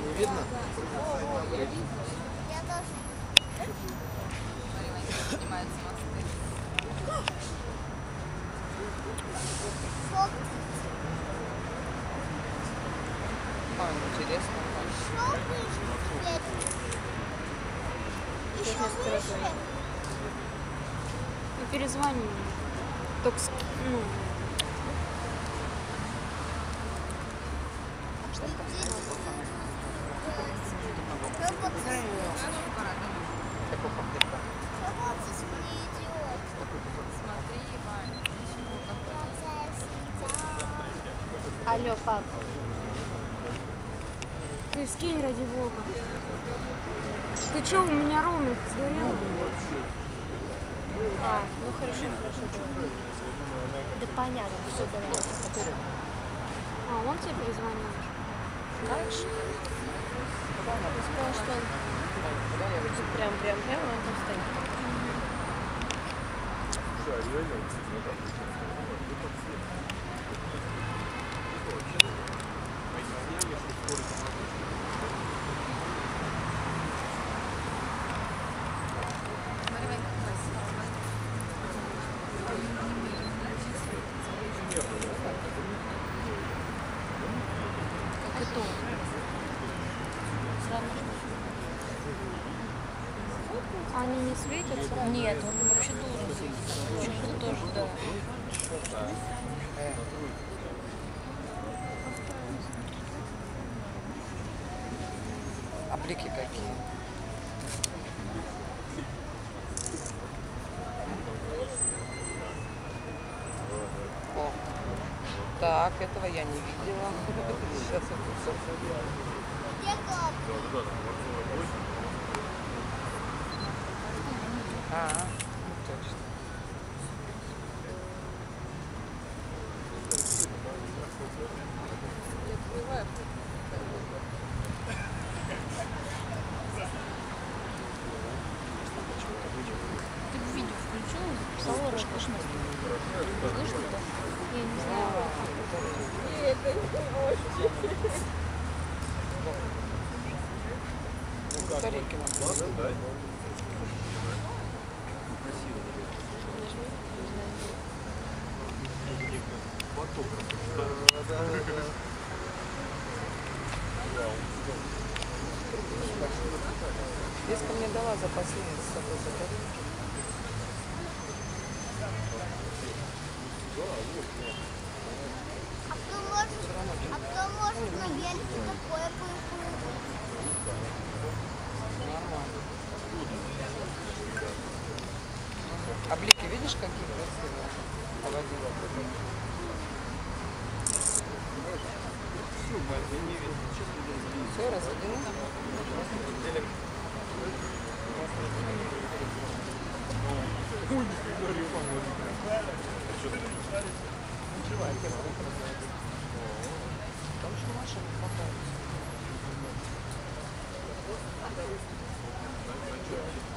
Не видно? Я тоже. Поднимаются мосты. Интересно. Еще выше. Ну, перезвони. Только ну. Алло, пап. Ты скинь, ради бога. Ты чё, у меня роуминг сгорел? А, ну хорошо. Да понятно, все давай. А, он тебе перезвонил? Дальше. Ты сказал, что он прям, он там стоит. Как это? Они не светятся? Нет, он вообще должен светиться. Чехол тоже, да. А блики какие? О, так, этого я не видела. Сейчас это все. Где капли? Точно. Я открываю. Ты в видео включила, записала, слышно? Слышно, да? Я не знаю. Батарейки надо. Деска мне дала запасные с собой батарейки. А кто может на велике такое поехать? Нормально. А блики видишь, какие красивые? Поводила. Все, разведены? Там что машины хватает.